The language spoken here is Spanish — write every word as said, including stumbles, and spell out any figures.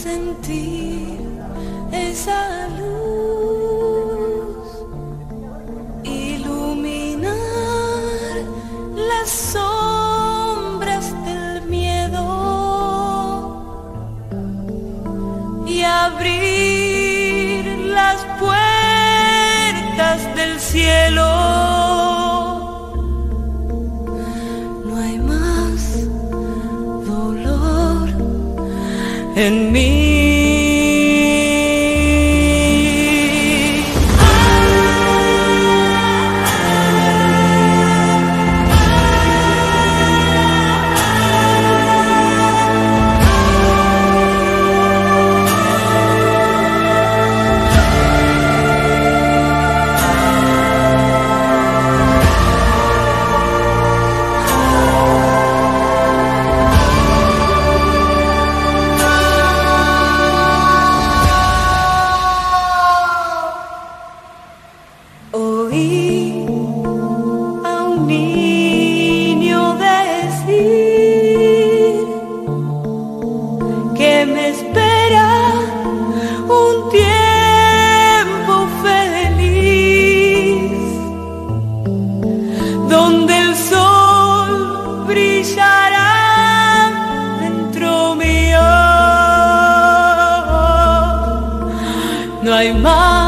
sentir esa luz iluminar las sombras del miedo y abrir las puertas del cielo. No hay más dolor en mí. Oí a un niño decir que me espera un tiempo feliz, donde el sol brillará dentro mío. No hay más